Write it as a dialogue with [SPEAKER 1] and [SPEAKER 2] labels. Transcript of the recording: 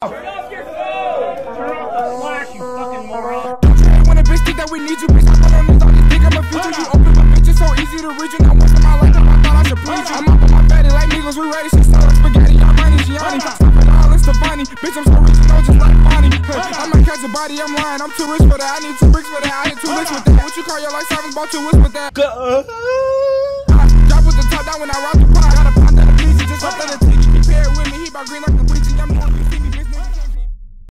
[SPEAKER 1] Turn off your phone! Turn off the flash, you fucking moron!
[SPEAKER 2] Don't you hate when a bitch think that we need you, bitch? I put on this dog, you think I'm a feature. You open my bitch, it's so easy to reach you. Now once in my life, I thought I should please you. I'm up on my fatty like Migos, we ready. She sound like spaghetti, I'm running Gianni. Stop it all, it's Stefani. Bitch, I'm so rich, you know, just like Bonnie. I might catch a body, I'm lying. I'm too rich for that. I need 2 bricks for that. I hit 2 licks with that. What you call your life savings? Bought 2 whips with that.